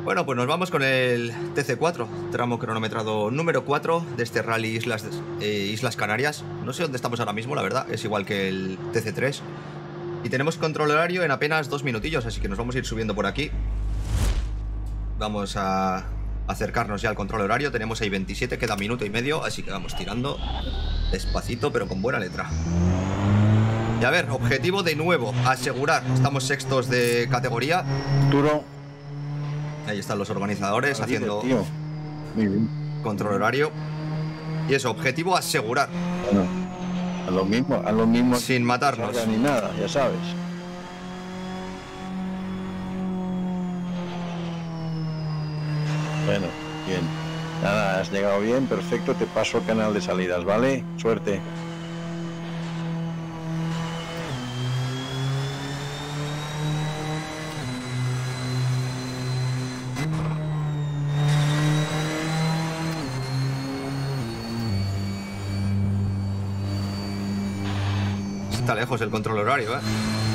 Bueno, pues nos vamos con el TC4, tramo cronometrado número 4 de este Rally Islas Canarias. No sé dónde estamos ahora mismo, la verdad, es igual que el TC3. Y tenemos control horario en apenas 2 minutillos, así que nos vamos a ir subiendo por aquí. Vamos a acercarnos ya al control horario, tenemos ahí 27, queda minuto y medio, así que vamos tirando despacito, pero con buena letra. Y a ver, objetivo de nuevo, asegurar, estamos sextos de categoría. Duro. Ahí están los organizadores haciendo muy bien. Control horario. Y eso, objetivo asegurar. Bueno, a lo mismo sin matarnos. No ni nada, ya sabes. Bueno, bien. Nada, has llegado bien, perfecto. Te paso el canal de salidas, ¿vale? Suerte. Está lejos el control horario, ¿eh?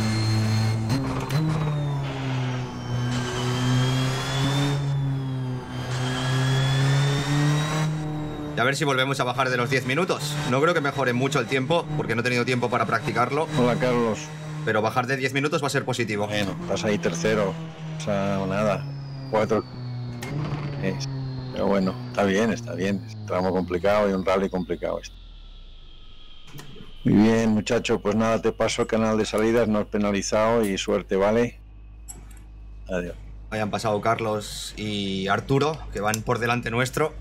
Y a ver si volvemos a bajar de los 10 minutos. No creo que mejore mucho el tiempo, porque no he tenido tiempo para practicarlo. Hola, Carlos. Pero bajar de 10 minutos va a ser positivo. Bueno, estás ahí tercero. O sea, nada. 4. Pero bueno, está bien, está bien. Es un tramo complicado y un rally complicado este. Muy bien, muchacho, pues nada, te paso el canal de salidas, no has penalizado y suerte, ¿vale? Adiós. Ahí han pasado Carlos y Arturo, que van por delante nuestro.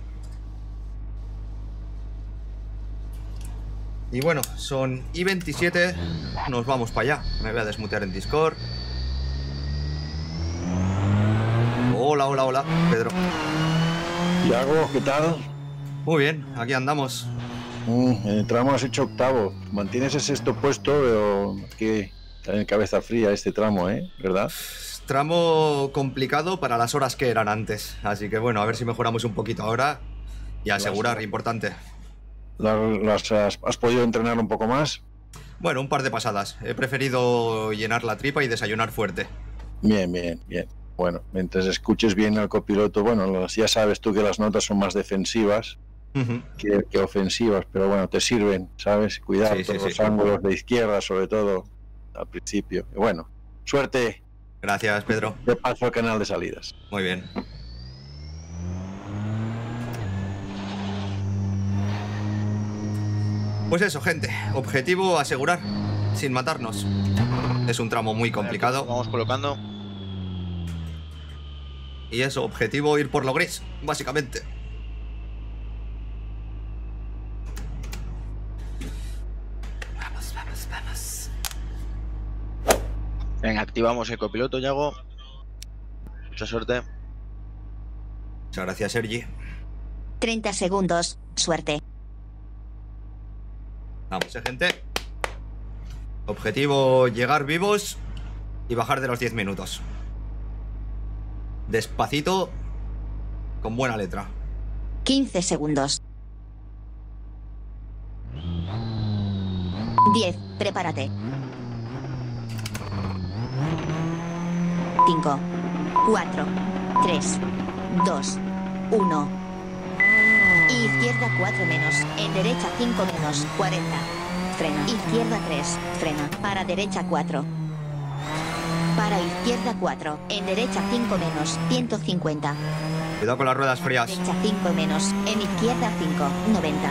Y bueno, son I27, nos vamos para allá. Me voy a desmutear en Discord. Hola, hola, hola, Pedro. Yago, ¿qué tal? Muy bien, aquí andamos. En el tramo has hecho octavo. Mantienes el sexto puesto, pero aquí está en cabeza fría este tramo, ¿verdad? Tramo complicado para las horas que eran antes. Así que bueno, a ver si mejoramos un poquito ahora. Y asegurar, importante. ¿Has podido entrenar un poco más? Bueno, un par de pasadas. He preferido llenar la tripa y desayunar fuerte. Bien, bien, bien. Bueno, mientras escuches bien al copiloto, bueno, ya sabes tú que las notas son más defensivas que ofensivas, pero bueno, te sirven, ¿sabes? Cuidar todos los ángulos de izquierda, sobre todo al principio. Y bueno, suerte. Gracias, Pedro. Te paso al canal de salidas. Muy bien. Pues eso, gente. Objetivo asegurar, sin matarnos. Es un tramo muy complicado. Vamos colocando. Y eso, objetivo ir por lo gris, básicamente. Vamos, vamos, vamos. Venga, activamos el copiloto, Yago. Mucha suerte. Muchas gracias, Sergi. 30 segundos, suerte. Vamos, gente. Objetivo llegar vivos y bajar de los 10 minutos. Despacito, con buena letra. 15 segundos. 10, prepárate. 5, 4, 3, 2, 1. Izquierda 4 menos, en derecha 5 menos, 40. Frena. Izquierda 3, frena. Para derecha 4. Para izquierda 4, en derecha 5 menos, 150. Cuidado con las ruedas frías. Derecha 5 menos, en izquierda 5, 90.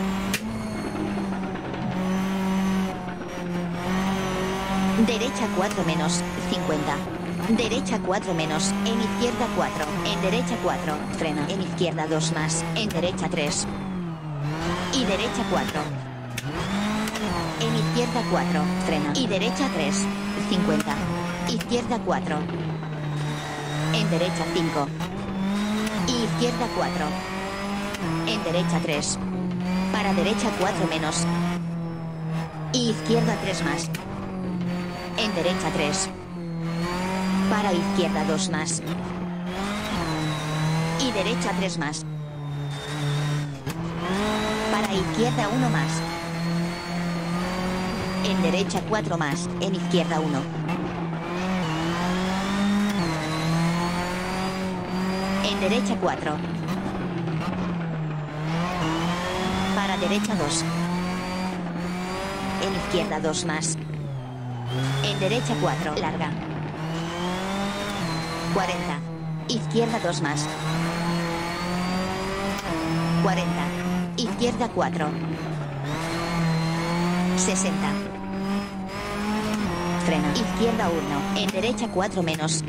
Derecha 4 menos, 50. Derecha 4 menos, en izquierda 4, en derecha 4, frena. En izquierda 2 más, en derecha 3. Y derecha 4. En izquierda 4, frena. Y derecha 3, 50. Izquierda 4. En derecha 5. Y izquierda 4. En derecha 3. Para derecha 4 menos. Y izquierda 3 más. En derecha 3. Para izquierda 2 más. Y derecha 3 más. Para izquierda 1 más. En derecha 4 más. En izquierda 1. En derecha 4. Para derecha 2. En izquierda 2 más. En derecha 4. Larga. 40. Izquierda 2 más. 40. Izquierda 4. 60. Frena. Izquierda 1. En derecha 4 menos.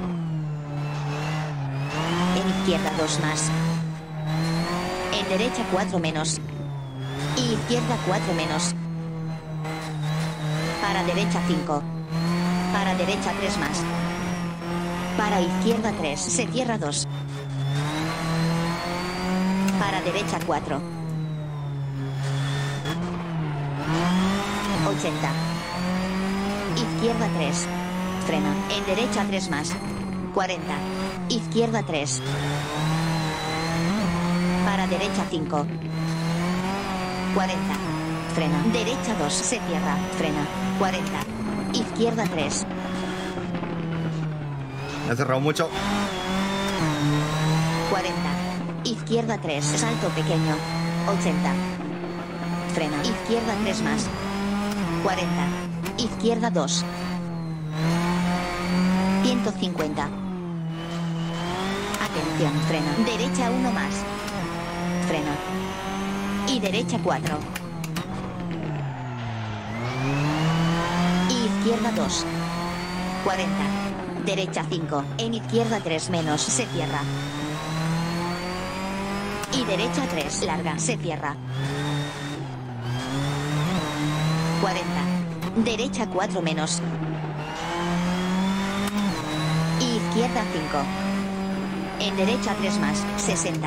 En izquierda 2 más. En derecha 4 menos. Y izquierda 4 menos. Para derecha 5. Para derecha 3 más. Para izquierda 3. Se cierra 2. Para derecha 4. 80. Izquierda 3. Frena. En derecha 3 más. 40. Izquierda 3. Para derecha 5. 40. Frena. Derecha 2. Se cierra. Frena. 40. Izquierda 3. Me he cerrado mucho. 40. Izquierda 3. Salto pequeño. 80. Frena. Izquierda 3 más. 40. Izquierda 2. 150. Atención. Frena. Derecha 1 más. Frena. Y derecha 4. Y izquierda 2. 40. Derecha 5. En izquierda 3 menos. Se cierra. Y derecha 3. Larga. Se cierra. 40. Derecha 4 menos. Y izquierda 5. En derecha 3 más. 60.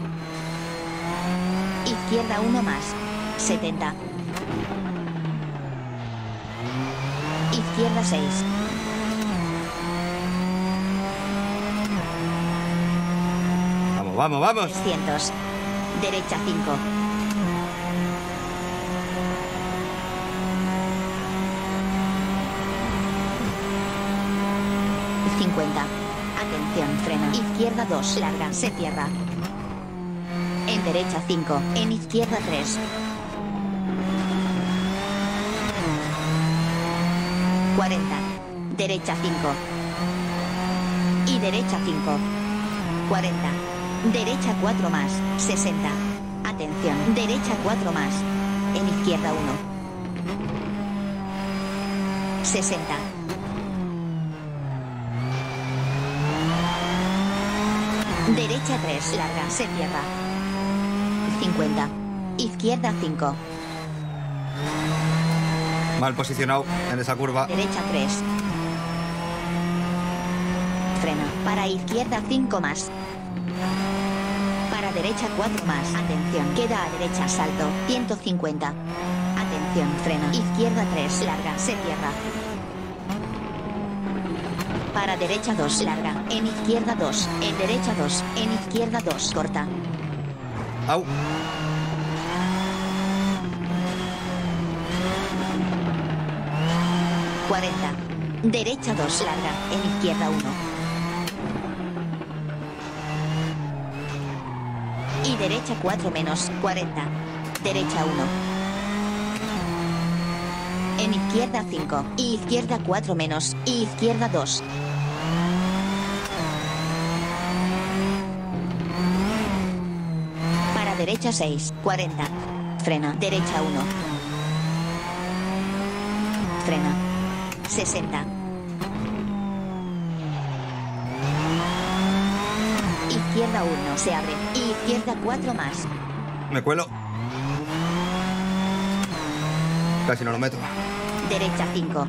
Izquierda 1 más. 70. Izquierda 6. Vamos, vamos, vamos. 300. Derecha 5. Atención, frena. Izquierda 2, larga, se cierra. En derecha 5, en izquierda 3. 40. Derecha 5. Y derecha 5. 40. Derecha 4 más. 60. Atención, derecha 4 más. En izquierda 1. 60. Derecha 3, larga, se cierra. 50. Izquierda 5. Mal posicionado en esa curva. Derecha 3. Frena. Para izquierda 5 más. Para derecha 4 más. Atención. Queda a derecha salto. 150. Atención. Frena. Izquierda 3. Larga. Se cierra. Para derecha 2. Larga. En izquierda 2. En derecha 2. En izquierda 2. Corta. Au. Derecha 2, larga, en izquierda 1. Y derecha 4 menos, 40. Derecha 1. En izquierda 5, y izquierda 4 menos, y izquierda 2. Para derecha 6, 40. Frena, derecha 1. Frena. 60. Izquierda 1 se abre. Y izquierda 4 más. Me cuelo. Casi no lo meto. Derecha 5.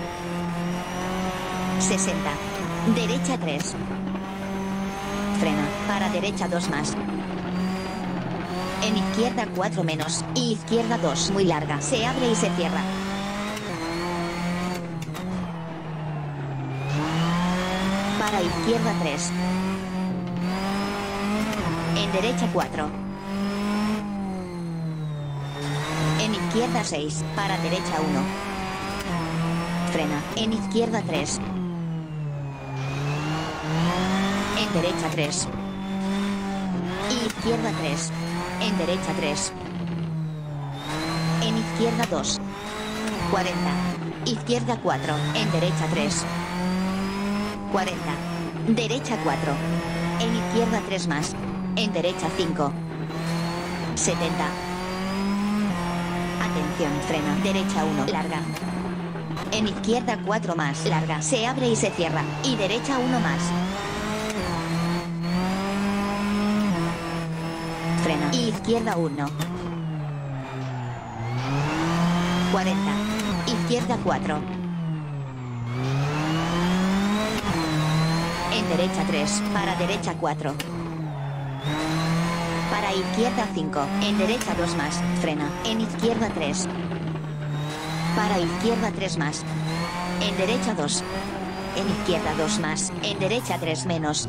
60. Derecha 3. Frena. Para derecha 2 más. En izquierda 4 menos. Y izquierda 2 muy larga. Se abre y se cierra. Para izquierda 3. En derecha 4. En izquierda 6. Para derecha 1. Frena. En izquierda 3. En derecha 3. izquierda 3. En derecha 3. En izquierda 2. 40. Izquierda 4. En derecha 3. 40. Derecha 4. En izquierda 3 más. En derecha 5. 70. Atención, frena. Derecha 1, larga. En izquierda 4 más, larga. Se abre y se cierra. Y derecha 1 más. Frena. Y izquierda 1. 40. Izquierda 4. En derecha 3. Para derecha 4. Para izquierda 5. En derecha 2 más. Frena. En izquierda 3. Para izquierda 3 más. En derecha 2. En izquierda 2 más. En derecha 3 menos.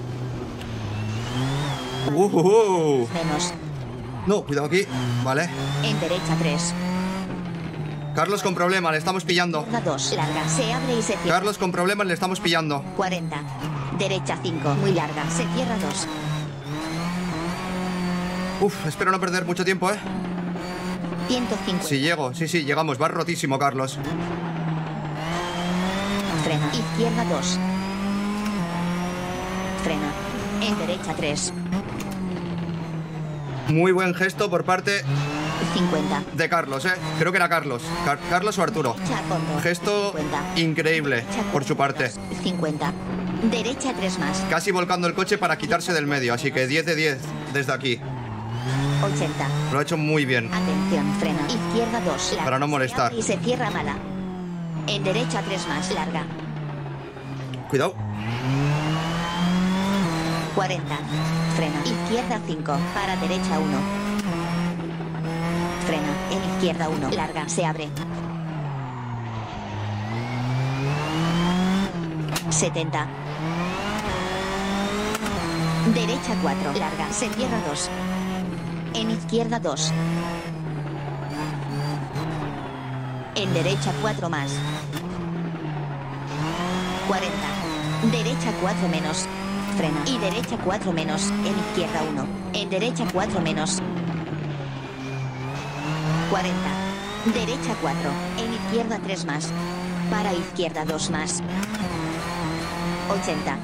Menos. No, cuidado aquí. Vale. En derecha 3. Carlos con problemas, le estamos pillando. Izquierda 2. Larga. Se abre y se cierra. Carlos con problemas, le estamos pillando. 40. Derecha 5. Muy larga. Se cierra 2. Uf, espero no perder mucho tiempo, 150. Si llego, sí, llegamos. Va rotísimo, Carlos. Frena. Izquierda 2. Frena. En derecha 3. Muy buen gesto por parte 50. de Carlos, Creo que era Carlos. Carlos o Arturo. Derecha fondo. Gesto 50. increíble Derecha por su parte. 50. Derecha 3 más. Casi volcando el coche para quitarse del medio, así que 10 de 10 desde aquí. 80. Lo ha hecho muy bien. Atención, frena. Izquierda 2. Larga. Para no molestar. Se abre y se cierra mala. En derecha 3 más. Larga. Cuidado. 40. Frena. Izquierda 5. Para derecha 1. Frena. En izquierda 1. Larga. Se abre. 70. Derecha 4. Larga. Se cierra 2. En izquierda 2. En derecha 4 más. 40. Derecha 4 menos. Frena. Y derecha 4 menos. En izquierda 1. En derecha 4 menos. 40. Derecha 4. En izquierda 3 más. Para izquierda 2 más. 80.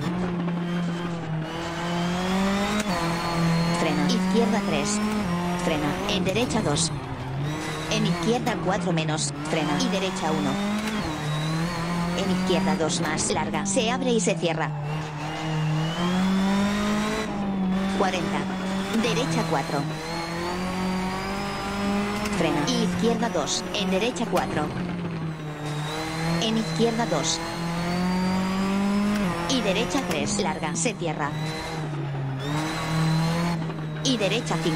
Frena. Izquierda 3. Frena. En derecha 2. En izquierda 4 menos. Frena. Y derecha 1. En izquierda 2 más. Larga. Se abre y se cierra. 40. Derecha 4. Frena. Y izquierda 2. En derecha 4. En izquierda 2. Y derecha 3. Larga. Se cierra. Y derecha 5.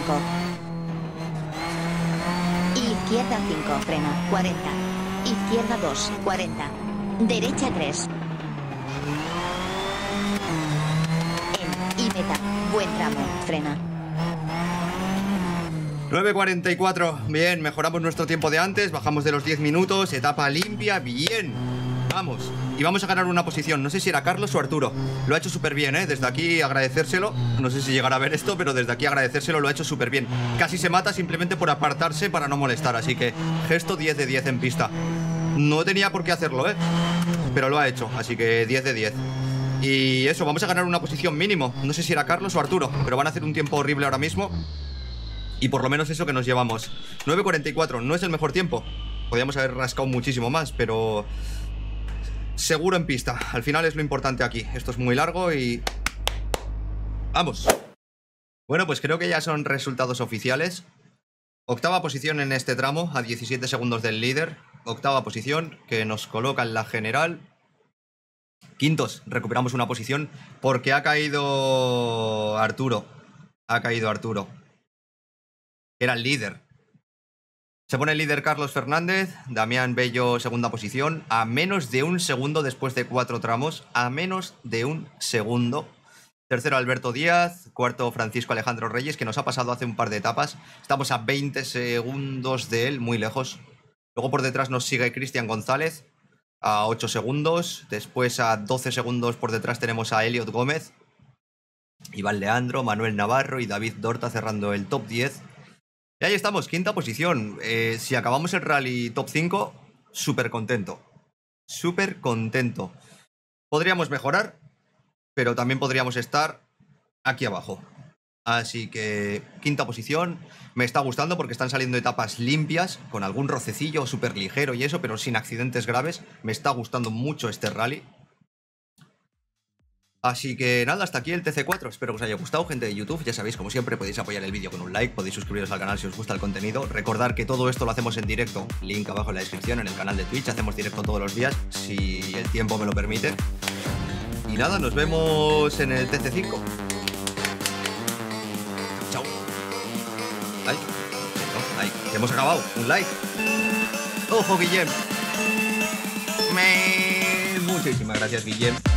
Y izquierda 5. Frena. 40. Izquierda 2. 40. Derecha 3. En. Y meta. Buen tramo. Frena. 9:44. Bien, mejoramos nuestro tiempo de antes. Bajamos de los 10 minutos. Etapa limpia. Bien. Vamos. Y vamos a ganar una posición. No sé si era Carlos o Arturo. Lo ha hecho súper bien, Desde aquí agradecérselo. No sé si llegará a ver esto, pero desde aquí agradecérselo. Lo ha hecho súper bien. Casi se mata simplemente por apartarse para no molestar. Así que gesto 10 de 10 en pista. No tenía por qué hacerlo, pero lo ha hecho. Así que 10 de 10. Y eso, vamos a ganar una posición mínimo. No sé si era Carlos o Arturo, pero van a hacer un tiempo horrible ahora mismo. Y por lo menos eso que nos llevamos. 9:44, no es el mejor tiempo. Podríamos haber rascado muchísimo más, pero seguro en pista. Al final es lo importante aquí. Esto es muy largo y ¡vamos! Bueno, pues creo que ya son resultados oficiales. Octava posición en este tramo, a 17 segundos del líder. Octava posición, que nos coloca en la general. Quintos, recuperamos una posición porque ha caído Arturo. Ha caído Arturo. Era el líder. Se pone el líder Carlos Fernández. Damián Bello, segunda posición. A menos de un segundo después de 4 tramos. A menos de un segundo. Tercero Alberto Díaz. Cuarto Francisco Alejandro Reyes, que nos ha pasado hace un par de etapas. Estamos a 20 segundos de él, muy lejos. Luego por detrás nos sigue Cristian González. A 8 segundos. Después a 12 segundos por detrás tenemos a Elliot Gómez. Iván Leandro, Manuel Navarro y David Dorta cerrando el top 10. Y ahí estamos, quinta posición. Si acabamos el rally top 5, súper contento. Súper contento. Podríamos mejorar, pero también podríamos estar aquí abajo. Así que quinta posición. Me está gustando porque están saliendo etapas limpias, con algún rocecillo súper ligero y eso, pero sin accidentes graves. Me está gustando mucho este rally. Así que nada, hasta aquí el TC4. Espero que os haya gustado, gente de YouTube. Ya sabéis, como siempre, podéis apoyar el vídeo con un like, podéis suscribiros al canal si os gusta el contenido. Recordar que todo esto lo hacemos en directo, link abajo en la descripción, en el canal de Twitch. Hacemos directo todos los días, si el tiempo me lo permite. Y nada, nos vemos en el TC5. Chao. Ay, ay, que hemos acabado. Un like. ¡Ojo, Guillem! Muchísimas gracias, Guillem.